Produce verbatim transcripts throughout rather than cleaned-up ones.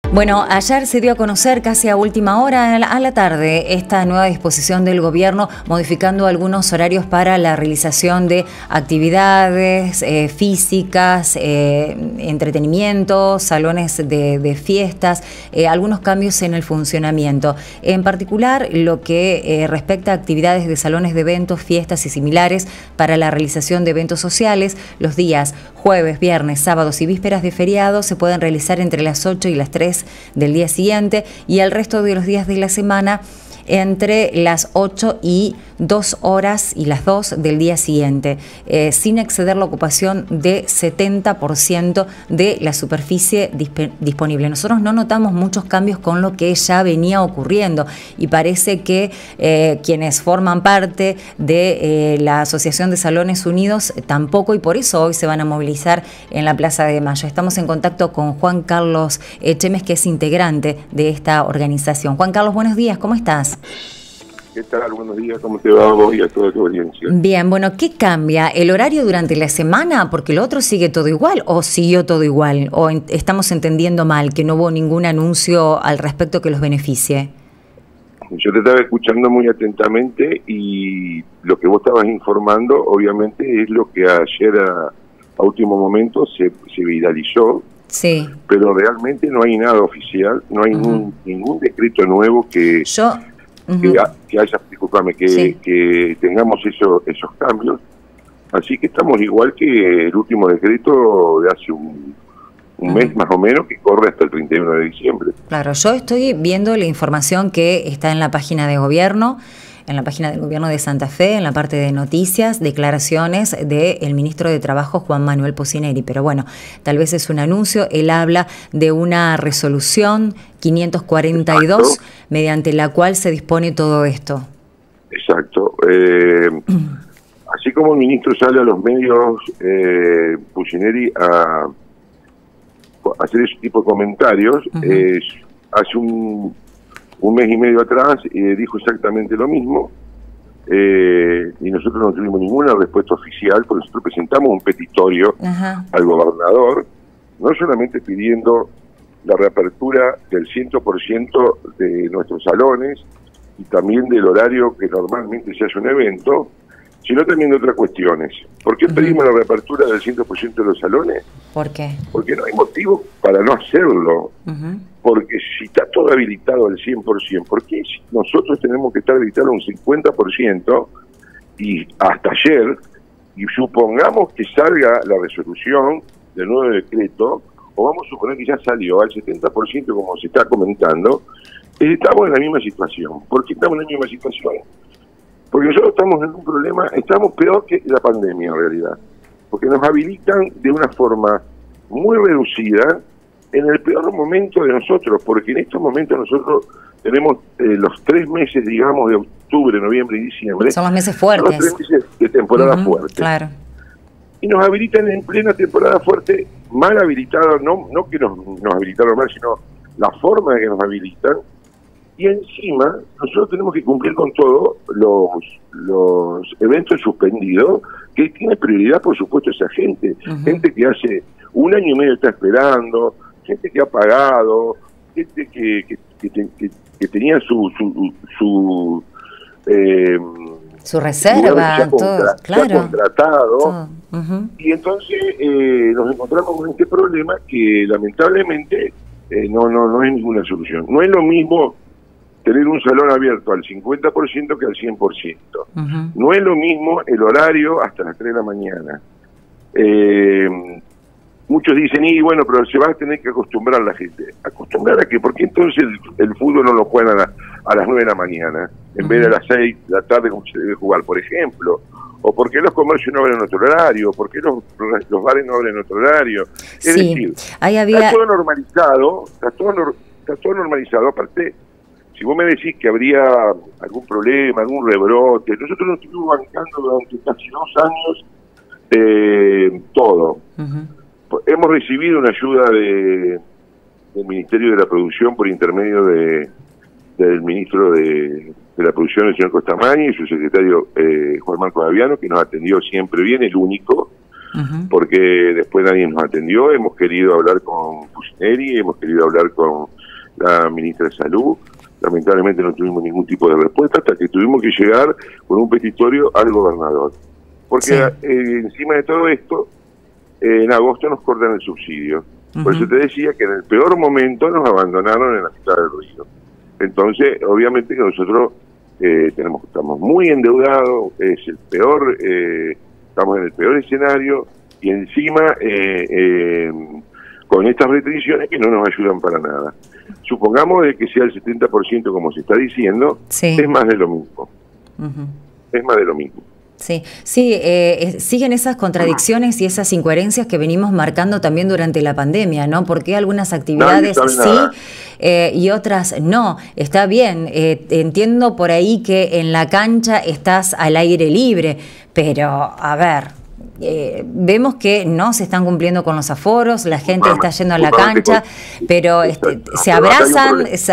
Bueno, ayer se dio a conocer casi a última hora, a la tarde, esta nueva disposición del gobierno modificando algunos horarios para la realización de actividades eh, físicas, eh, entretenimiento, salones de, de fiestas, eh, algunos cambios en el funcionamiento. En particular, lo que eh, respecta a actividades de salones de eventos, fiestas y similares para la realización de eventos sociales, los días jueves, viernes, sábados y vísperas de feriado se pueden realizar entre las ocho y las tres del día siguiente, y el resto de los días de la semana entre las ocho y dos horas y las dos del día siguiente, eh, sin exceder la ocupación de setenta por ciento de la superficie disp disponible. Nosotros no notamos muchos cambios con lo que ya venía ocurriendo y parece que eh, quienes forman parte de eh, la Asociación de Salones Unidos eh, tampoco, y por eso hoy se van a movilizar en la Plaza de Mayo. Estamos en contacto con Juan Carlos Echemes, que es integrante de esta organización. Juan Carlos, buenos días, ¿cómo estás? ¿Qué tal? Buenos días, ¿cómo te va a vos y a toda tu audiencia? Bien, bueno, ¿qué cambia? ¿El horario durante la semana? Porque lo otro sigue todo igual, ¿o siguió todo igual? ¿O en, estamos entendiendo mal, que no hubo ningún anuncio al respecto que los beneficie? Yo te estaba escuchando muy atentamente y lo que vos estabas informando, obviamente, es lo que ayer a, a último momento se, se viralizó. Sí. Pero realmente no hay nada oficial, no hay uh-huh. ningún, ningún decreto nuevo que... Yo... Uh-huh. Que, que haya, discúlpame, que, sí. que tengamos eso, esos cambios. Así que estamos igual que el último decreto de hace un, un uh-huh. mes más o menos, que corre hasta el treinta y uno de diciembre. Claro, yo estoy viendo la información que está en la página de gobierno, en la página del gobierno de Santa Fe, en la parte de noticias, declaraciones del ministro de Trabajo, Juan Manuel Pocineri. Pero bueno, tal vez es un anuncio. Él habla de una resolución quinientos cuarenta y dos, exacto, mediante la cual se dispone todo esto. Exacto. Eh, así como el ministro sale a los medios, eh, Pocineri, a, a hacer ese tipo de comentarios, uh-huh. eh, hace un... un mes y medio atrás eh, dijo exactamente lo mismo, eh, y nosotros no tuvimos ninguna respuesta oficial, porque nosotros presentamos un petitorio Ajá. al gobernador, no solamente pidiendo la reapertura del cien por ciento de nuestros salones y también del horario que normalmente se hace un evento, sino también de otras cuestiones. ¿Por qué uh-huh. pedimos la reapertura del cien por ciento de los salones? ¿Por qué? Porque no hay motivo para no hacerlo. Uh-huh. Porque si está todo habilitado al cien por ciento, ¿por qué nosotros tenemos que estar habilitados un cincuenta por ciento y hasta ayer, y supongamos que salga la resolución del nuevo decreto, o vamos a suponer que ya salió al setenta por ciento como se está comentando, estamos en la misma situación? ¿Por qué estamos en la misma situación? Porque nosotros estamos en un problema, estamos peor que la pandemia en realidad, porque nos habilitan de una forma muy reducida en el peor momento de nosotros, porque en estos momentos nosotros tenemos eh, los tres meses, digamos, de octubre, noviembre y diciembre. Son los meses fuertes. Son los tres meses de temporada uh-huh, fuerte. Claro. Y nos habilitan en plena temporada fuerte, mal habilitados, no, no que nos, nos habilitaron mal, sino la forma en que nos habilitan. Y encima, nosotros tenemos que cumplir con todos los, los eventos suspendidos, que tiene prioridad, por supuesto, esa gente. Uh-huh. Gente que hace un año y medio está esperando, gente que ha pagado, gente que, que, que, que, que tenía su... su, su eh, su reserva, ya todo, contra, claro. Ya contratado. Todo. Uh-huh. Y entonces eh, nos encontramos con este problema que lamentablemente eh, no, no, no es ninguna solución. No es lo mismo tener un salón abierto al cincuenta por ciento que al cien por ciento. Uh-huh. No es lo mismo el horario hasta las tres de la mañana. Eh, muchos dicen, y bueno, pero se va a tener que acostumbrar la gente. ¿Acostumbrar a qué? Porque entonces el, el fútbol no lo juegan a, la, a las nueve de la mañana, en uh-huh. vez de a las seis de la tarde como se debe jugar, por ejemplo. O por qué los comercios no abren en otro horario, por qué los, los bares no abren en otro horario. Es sí, decir, ahí había... está todo normalizado, está todo, está todo normalizado. Aparte, si vos me decís que habría algún problema, algún rebrote, nosotros nos estuvimos bancando durante casi dos años eh, todo. Uh-huh. Hemos recibido una ayuda de, del Ministerio de la Producción por intermedio de del ministro de, de la Producción, el señor Costamagni, y su secretario eh, Juan Marcos Aviano, que nos atendió siempre bien, el único, uh-huh. porque después nadie nos atendió. Hemos querido hablar con Pocineri, hemos querido hablar con la ministra de Salud. Lamentablemente no tuvimos ningún tipo de respuesta hasta que tuvimos que llegar con un petitorio al gobernador. Porque sí. eh, encima de todo esto, eh, en agosto nos cortan el subsidio. Uh-huh. Por eso te decía que en el peor momento nos abandonaron en la mitad del río. Entonces, obviamente que nosotros eh, tenemos estamos muy endeudados, es el peor, eh, estamos en el peor escenario, y encima eh, eh, con estas restricciones que no nos ayudan para nada. Supongamos de que sea el setenta por ciento como se está diciendo, sí. es más de lo mismo. Uh-huh. Es más de lo mismo. Sí, sí, eh, siguen esas contradicciones y esas incoherencias que venimos marcando también durante la pandemia, ¿no? Porque algunas actividades sí eh, y otras no. Está bien, eh, entiendo por ahí que en la cancha estás al aire libre, pero a ver... Eh, vemos que no se están cumpliendo con los aforos, la gente está yendo a la cancha, pero este, se abrazan, esa,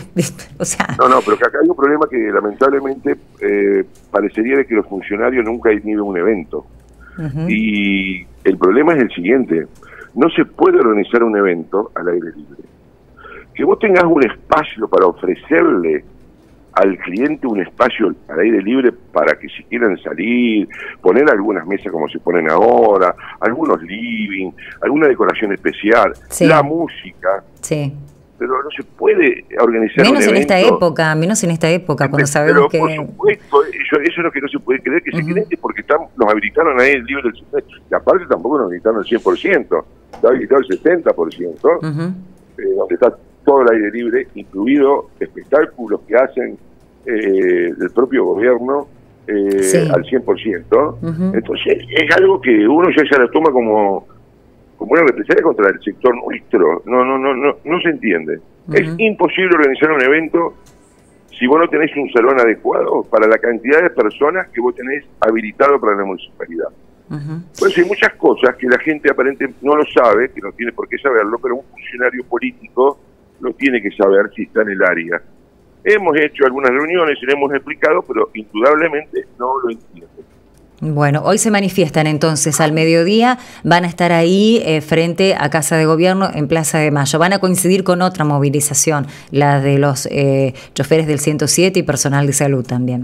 o sea... No, no, pero que acá hay un problema que lamentablemente eh, parecería que los funcionarios nunca inhiben un evento. Uh-huh. Y el problema es el siguiente, no se puede organizar un evento al aire libre. Que vos tengas un espacio para ofrecerle al cliente un espacio al aire libre para que si quieren salir, poner algunas mesas como se ponen ahora, algunos living, alguna decoración especial, sí. la música, sí. pero no se puede organizar menos un en evento. esta época, menos en esta época, cuando pero, sabemos pero, que... por supuesto, eso, eso es lo que no se puede creer, que uh-huh. se creen que porque están, nos habilitaron ahí el libre del setenta por ciento, y aparte tampoco nos habilitaron el cien por ciento, está habilitado el setenta por ciento, uh-huh. eh, donde está todo el aire libre, incluido espectáculos que hacen eh, del propio gobierno eh, sí. al cien por ciento. Uh-huh. Entonces es algo que uno ya, ya lo toma como, como una represalia contra el sector nuestro. No, no, no, no, no se entiende. Uh-huh. Es imposible organizar un evento si vos no tenés un salón adecuado para la cantidad de personas que vos tenés habilitado para la municipalidad. Uh-huh. Pues hay muchas cosas que la gente aparentemente no lo sabe, que no tiene por qué saberlo, pero un funcionario político lo tiene que saber si está en el área. Hemos hecho algunas reuniones y le hemos explicado, pero indudablemente no lo entienden. Bueno, hoy se manifiestan entonces al mediodía, van a estar ahí eh, frente a Casa de Gobierno en Plaza de Mayo. Van a coincidir con otra movilización, la de los eh, choferes del ciento siete y personal de salud también.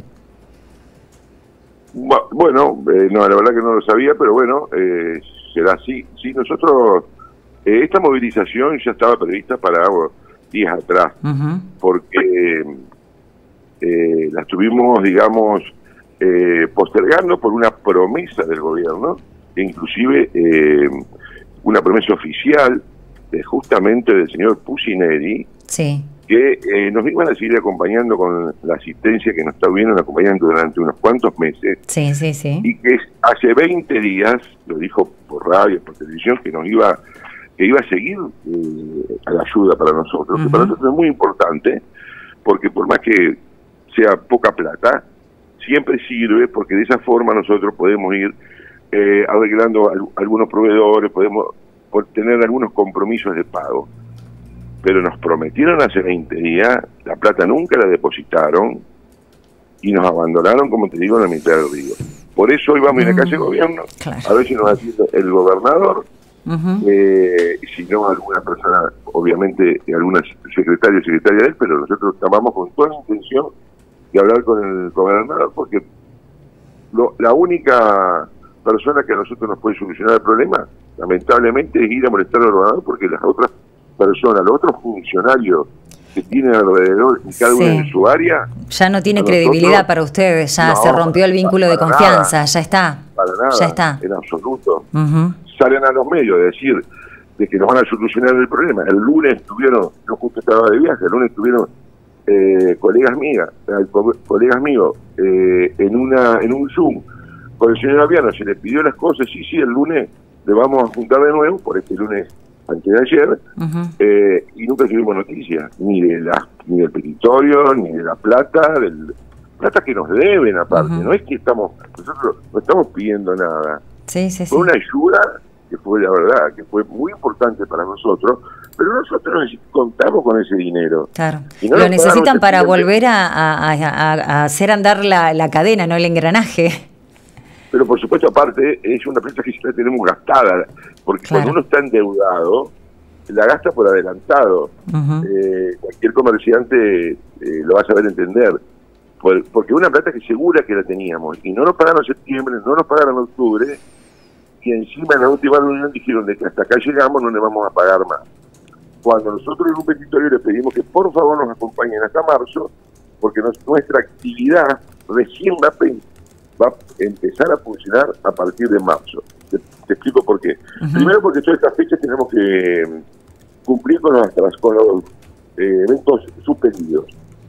Bueno, eh, no, la verdad que no lo sabía, pero bueno, eh, será así. Sí, nosotros, eh, esta movilización ya estaba prevista para días atrás, uh-huh. porque eh, la estuvimos, digamos, eh, postergando por una promesa del gobierno, e inclusive eh, una promesa oficial de, justamente del señor Pucineri, sí. que eh, nos iban a seguir acompañando con la asistencia que nos está viendo acompañando durante unos cuantos meses, sí, sí, sí. y que hace veinte días, lo dijo por radio, por televisión, que nos iba que iba a seguir eh, a la ayuda para nosotros, uh-huh. que para nosotros es muy importante, porque por más que sea poca plata, siempre sirve, porque de esa forma nosotros podemos ir eh, arreglando al, algunos proveedores, podemos tener algunos compromisos de pago. Pero nos prometieron hace veinte días, la plata nunca la depositaron, y nos abandonaron, como te digo, en la mitad del río. Por eso hoy vamos a ir a Casa de Gobierno, claro. a ver si nos atiende el gobernador, Uh-huh. eh, si no alguna persona, obviamente alguna secretaria o secretaria de él, pero nosotros llamamos con toda la intención de hablar con el gobernador, porque lo, la única persona que a nosotros nos puede solucionar el problema, lamentablemente, es ir a molestar al gobernador, porque las otras personas, los otros funcionarios que tienen alrededor y cada sí. uno en su área, ya no tiene credibilidad nosotros, para ustedes, ya no, se rompió el vínculo de confianza, nada, ya está, para nada, ya está, en absoluto. Uh-huh. Salen a los medios a decir de que nos van a solucionar el problema. El lunes estuvieron, yo justo estaba de viaje, el lunes estuvieron eh, colegas mías, eh, colegas míos, eh, en una en un Zoom con el señor Aviano, se le pidió las cosas, sí, sí, el lunes le vamos a juntar de nuevo, por este lunes antes de ayer, uh-huh. eh, y nunca tuvimos noticias, ni de la, ni del petitorio, ni de la plata, del plata que nos deben aparte, uh-huh. no es que estamos, nosotros no estamos pidiendo nada. Sí, sí, fue sí. una ayuda que fue, la verdad, que fue muy importante para nosotros, pero nosotros contamos con ese dinero. Claro, no lo necesitan para volver a, a, a, a hacer andar la, la cadena, no el engranaje. Pero por supuesto, aparte, es una plata que ya la tenemos gastada, porque claro. cuando uno está endeudado, la gasta por adelantado. Uh-huh. eh, cualquier comerciante eh, lo va a saber entender. Por, porque una plata que segura que la teníamos, y no nos pagaron en septiembre, no nos pagaron en octubre, y encima en la última reunión dijeron de que hasta acá llegamos, no le vamos a pagar más. Cuando nosotros en un petitorio le pedimos que por favor nos acompañen hasta marzo, porque nos, nuestra actividad recién va a, va a empezar a funcionar a partir de marzo. Te, te explico por qué. Uh-huh. Primero porque todas estas fechas tenemos que cumplir con los, con los eh, eventos suspendidos.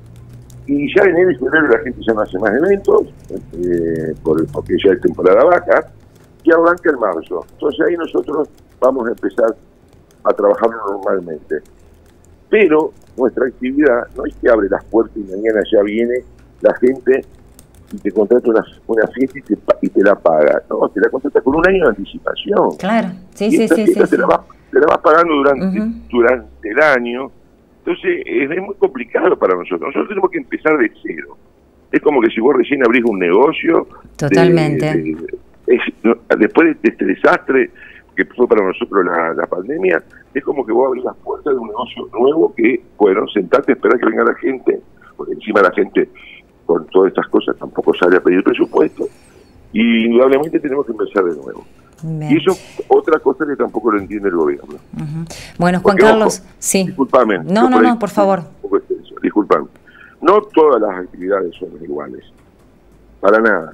Y ya en enero y febrero la gente ya no hace más eventos, eh, por, porque ya es temporada baja, y arranca el marzo. Entonces ahí nosotros vamos a empezar a trabajar normalmente. Pero nuestra actividad no es que abre las puertas y mañana ya viene la gente y te contrata una, una fiesta y te, y te la paga. No, te la contrata con un año de anticipación. Claro, sí, y sí, esta sí. fiesta sí, te, sí. La vas, te la vas pagando durante, Uh-huh. durante el año. Entonces es, es muy complicado para nosotros. Nosotros tenemos que empezar de cero. Es como que si vos recién abrís un negocio. Totalmente. De, de, es, no, después de este desastre que fue para nosotros la, la pandemia, es como que vos abrís las puertas de un negocio nuevo que, bueno, sentarte a esperar que venga la gente, porque encima la gente con todas estas cosas tampoco sale a pedir presupuesto, y indudablemente tenemos que empezar de nuevo. Bien. Y eso es otra cosa que tampoco lo entiende el gobierno. Uh-huh. Bueno, Juan porque, Carlos, ojo, sí. Disculpame. No, no, no, por favor. Disculpame. No todas las actividades son iguales. Para nada.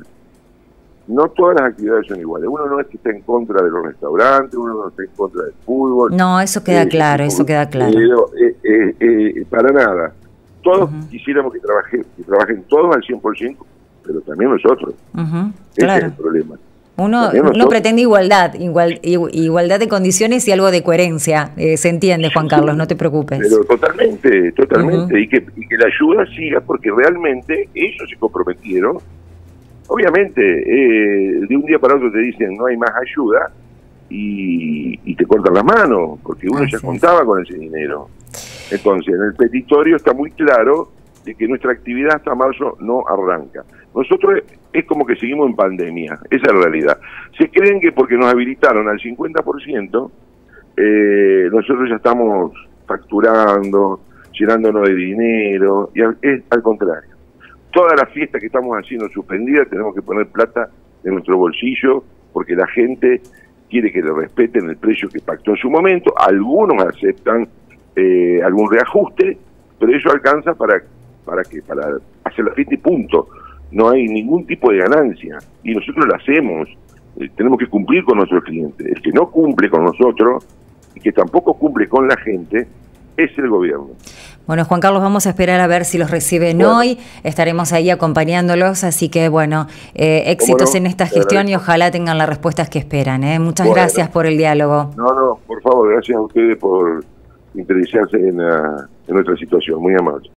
No todas las actividades son iguales. Uno no es que esté en contra de los restaurantes, uno no está en contra del fútbol. No, eso queda eh, claro, eso queda claro. Eh, eh, eh, para nada. Todos uh-huh. quisiéramos que trabajen, que trabajen todos al cien por ciento, pero también nosotros. Uh-huh. Ese claro. es el problema. Uno, uno pretende igualdad, igual, igualdad de condiciones y algo de coherencia. Eh, se entiende, Juan Carlos, no te preocupes. Pero totalmente, totalmente. Uh-huh. y, que, y que la ayuda siga, porque realmente ellos se comprometieron. Obviamente, eh, de un día para otro te dicen no hay más ayuda y, y te cortan las manos, porque uno Así ya es. contaba con ese dinero. Entonces, en el petitorio está muy claro de que nuestra actividad hasta marzo no arranca. Nosotros es como que seguimos en pandemia, esa es la realidad. Se creen que porque nos habilitaron al cincuenta por ciento, eh, nosotros ya estamos facturando, llenándonos de dinero, y al, es al contrario. Todas las fiestas que estamos haciendo suspendidas tenemos que poner plata en nuestro bolsillo, porque la gente quiere que le respeten el precio que pactó en su momento. Algunos aceptan eh, algún reajuste, pero eso alcanza para para que para hacer la fiesta y punto. No hay ningún tipo de ganancia, y nosotros lo hacemos. Eh, tenemos que cumplir con nuestros clientes. El que no cumple con nosotros y que tampoco cumple con la gente es el gobierno. Bueno, Juan Carlos, vamos a esperar a ver si los reciben bueno. hoy. Estaremos ahí acompañándolos, así que bueno, eh, éxitos no? en esta gestión y ojalá tengan las respuestas que esperan. ¿eh? Muchas bueno. gracias por el diálogo. No, no, por favor, gracias a ustedes por interesarse en, la, en nuestra situación. Muy amable.